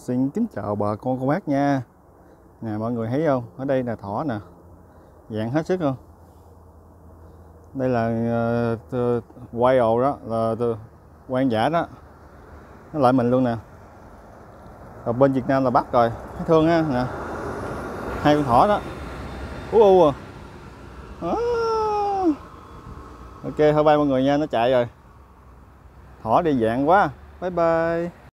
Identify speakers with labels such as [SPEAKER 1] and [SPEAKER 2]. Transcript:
[SPEAKER 1] Xin kính chào bà con cô bác nha. Nè mọi người thấy không, ở đây là thỏ nè, dạng hết sức không. Đây là whale đó, là hoang dã đó, nó lại mình luôn nè. Ở bên Việt Nam là bắt rồi, thấy thương á nè, hai con thỏ đó. Ok thôi bye mọi người nha, nó chạy rồi, thỏ đi dạng quá, bye bye.